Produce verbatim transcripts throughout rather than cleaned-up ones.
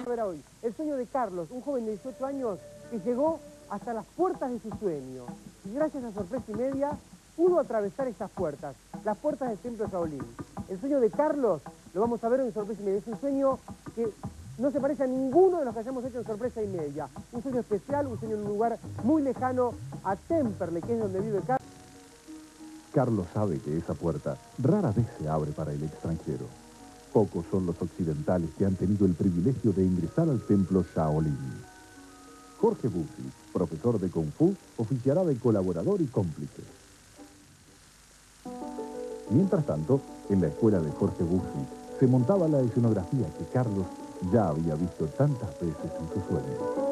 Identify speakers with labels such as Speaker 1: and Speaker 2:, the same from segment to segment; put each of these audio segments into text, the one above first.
Speaker 1: vamos a ver hoy. El sueño de Carlos, un joven de dieciocho años que llegó hasta las puertas de su sueño. Y gracias a sorpresa y media, pudo atravesar estas puertas, las puertas del templo Shaolin. El sueño de Carlos lo vamos a ver en sorpresa y media. Es un sueño que no se parece a ninguno de los que hayamos hecho en sorpresa y media. Un sueño especial, un sueño en un lugar muy lejano a Temperley, que es donde vive Carlos.
Speaker 2: Carlos sabe que esa puerta rara vez se abre para el extranjero. Pocos son los occidentales que han tenido el privilegio de ingresar al templo Shaolin. Jorge Bucci, profesor de Kung Fu, oficiará de colaborador y cómplice. Mientras tanto, en la escuela de Jorge Bucci se montaba la escenografía que Carlos ya había visto tantas veces en sus sueños.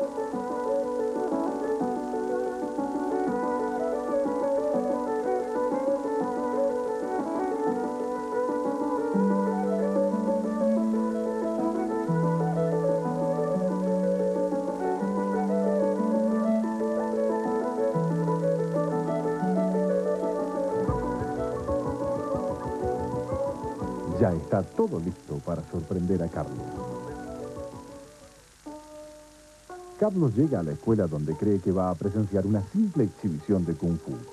Speaker 2: Ya está todo listo para sorprender a Carlos. Carlos llega a la escuela donde cree que va a presenciar una simple exhibición de Kung Fu.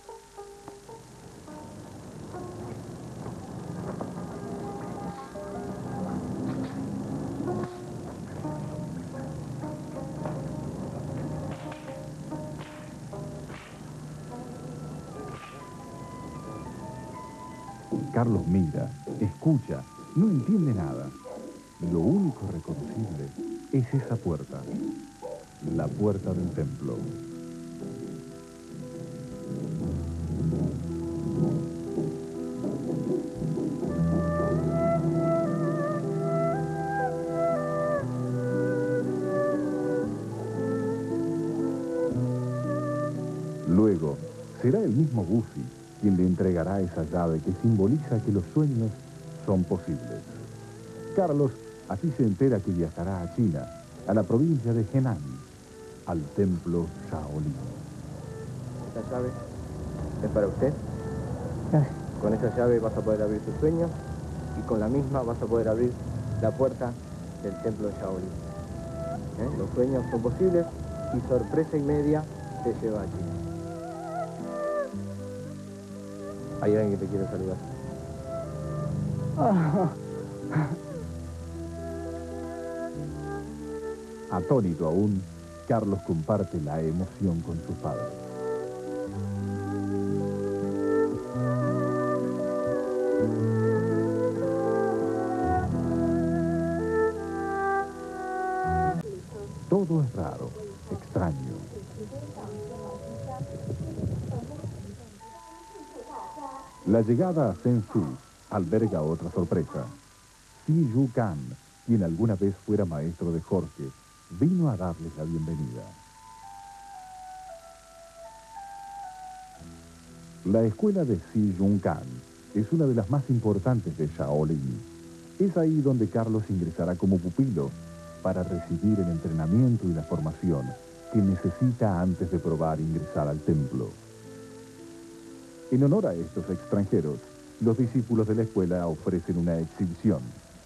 Speaker 2: Carlos mira, escucha, no entiende nada. Lo único reconocible es esa puerta, la puerta del templo. Luego, será el mismo Bucci quien le entregará esa llave que simboliza que los sueños son posibles. Carlos así se entera que viajará a China, a la provincia de Henan, al templo Shaolin.
Speaker 3: Esta llave es para usted.
Speaker 1: Gracias.
Speaker 3: Con esa llave vas a poder abrir tus sueños y con la misma vas a poder abrir la puerta del templo Shaolin. ¿Eh? Los sueños son posibles y sorpresa y media te lleva a China. Hay alguien que te quiere saludar.
Speaker 2: Atónito aún, Carlos comparte la emoción con su padre. Todo es raro, extraño. La llegada a Sensu alberga otra sorpresa. Si Yu Kan, quien alguna vez fuera maestro de Jorge, vino a darles la bienvenida. La escuela de Si Jun Kan es una de las más importantes de Shaolin. Es ahí donde Carlos ingresará como pupilo para recibir el entrenamiento y la formación que necesita antes de probar ingresar al templo. En honor a estos extranjeros, los discípulos de la escuela ofrecen una exhibición.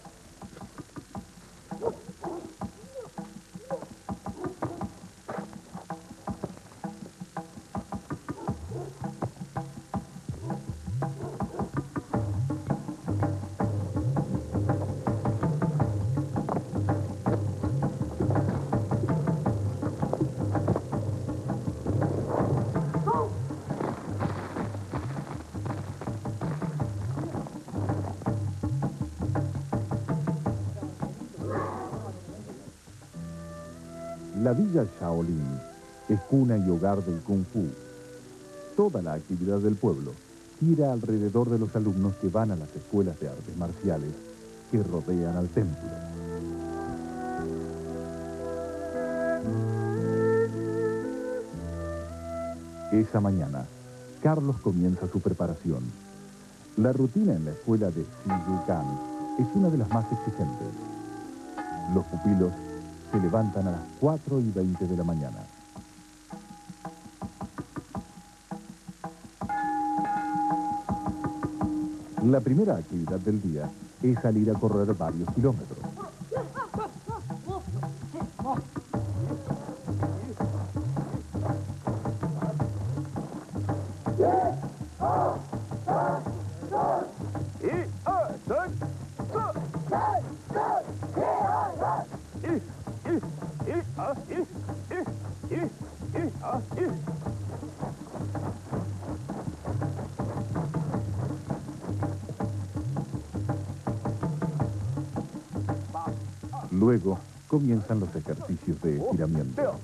Speaker 2: La Villa Shaolin es cuna y hogar del Kung Fu. Toda la actividad del pueblo gira alrededor de los alumnos que van a las escuelas de artes marciales que rodean al templo. Esa mañana, Carlos comienza su preparación. La rutina en la escuela de Si Yu Kan es una de las más exigentes. Los pupilos se levantan a las cuatro y veinte de la mañana. La primera actividad del día es salir a correr varios kilómetros. Luego comienzan los ejercicios de estiramiento.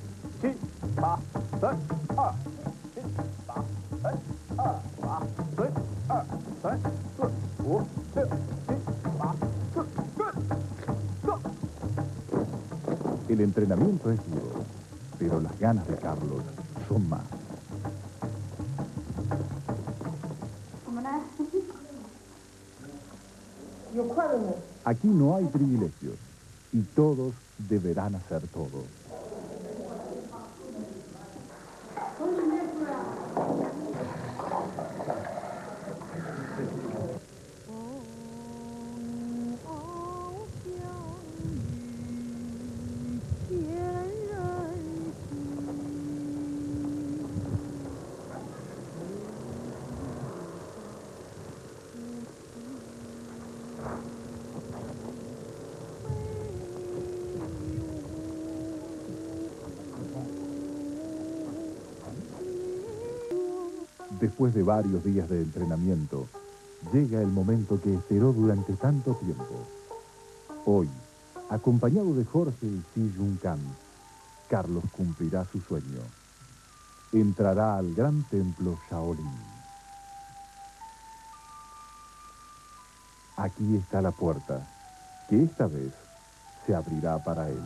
Speaker 2: El entrenamiento es duro, pero las ganas de Carlos son más. Aquí no hay privilegios y todos deberán hacer todo. Después de varios días de entrenamiento, llega el momento que esperó durante tanto tiempo. Hoy, acompañado de Jorge y Xi Yun-kan, Carlos cumplirá su sueño. Entrará al gran templo Shaolin. Aquí está la puerta, que esta vez se abrirá para él.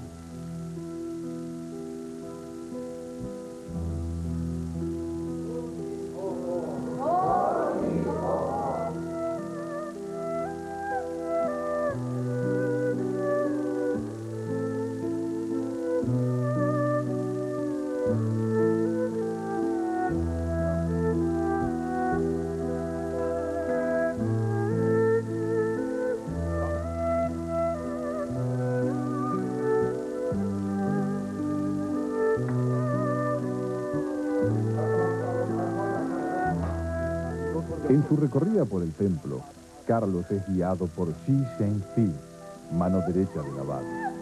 Speaker 2: En su recorrida por el templo, Carlos es guiado por Xi Shen-fi, mano derecha del abad.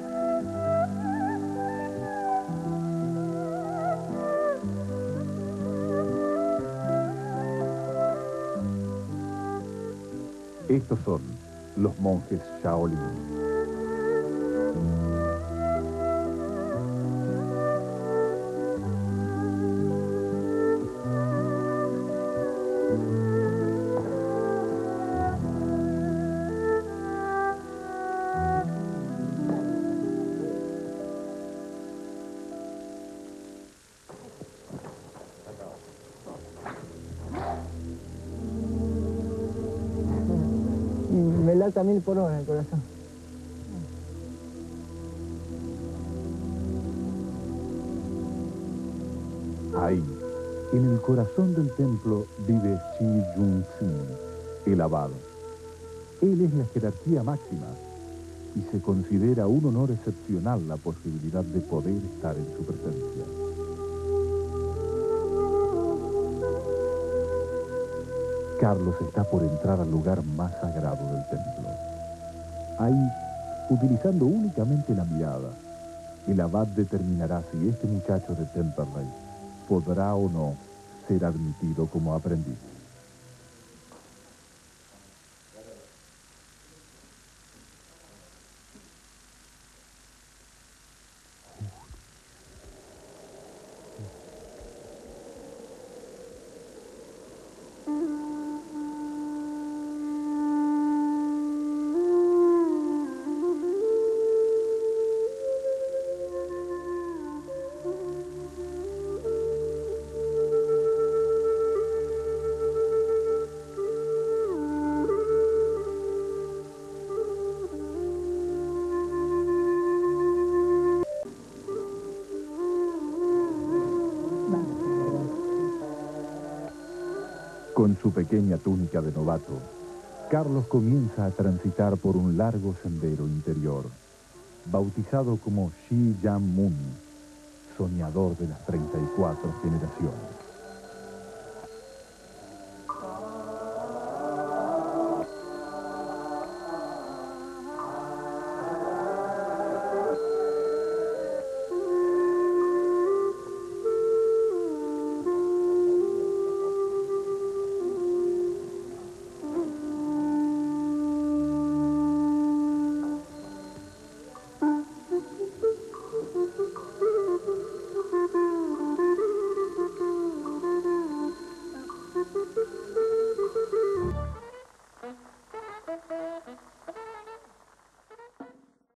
Speaker 2: Estos son los monjes Shaolin.
Speaker 3: Me lata mil por hora el corazón.
Speaker 2: Ahí, en el corazón del templo, vive Xi Yun-sin, el abad. Él es la jerarquía máxima y se considera un honor excepcional la posibilidad de poder estar en su presencia. Carlos está por entrar al lugar más sagrado del templo. Ahí, utilizando únicamente la mirada, el abad determinará si este muchacho de Temperley podrá o no ser admitido como aprendiz. Con su pequeña túnica de novato, Carlos comienza a transitar por un largo sendero interior, bautizado como Shi Yan Mun, soñador de las treinta y cuatro generaciones.